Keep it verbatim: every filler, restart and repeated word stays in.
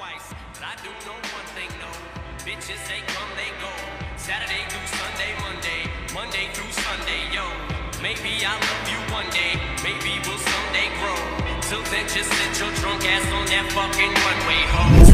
twice, but I do know one thing, no. Bitches, they come, they go. Saturday through Sunday, Monday, Monday through Sunday, yo. Maybe I'll love you one day, maybe we'll someday grow. Till then, just sit your drunk ass on that fucking runway, ho.